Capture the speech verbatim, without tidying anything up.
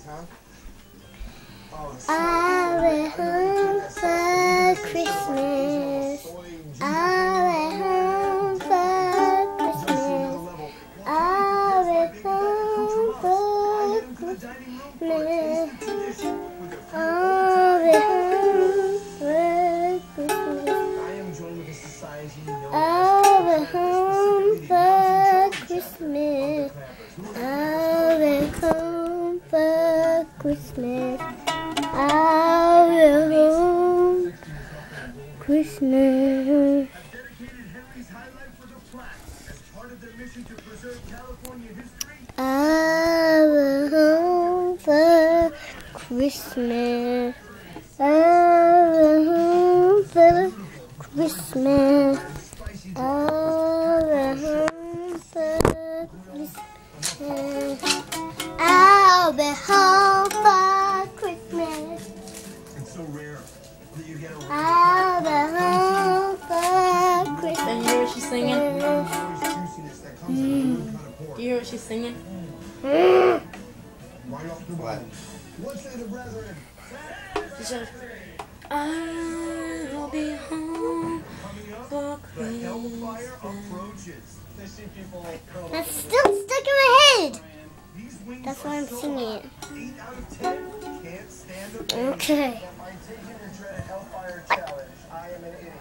I'll be home for Christmas. I'll be home for Christmas. I'll be home for Christmas. I'll be home for Christmas. I'll be home for Christmas. I'll be home for Christmas. I'll be home Christmas. I'll be home for Christmas. I'll be home for Christmas. I'll be home for Christmas. I'll be home for Christmas. It's so rare that you get a I'll be home for Christmas. Do you hear what she's singing? Mm. Do you hear what she's singing? Mm. right off the bat. What say the brethren? She said, I'll be home for The hellfire Christmas. approaches. They see people That's still stuck in my head. These wings That's why are I'm so singing hot. it. Eight out of ten can't stand the pain. Okay. By taking the dreaded hellfire challenge, I am an idiot.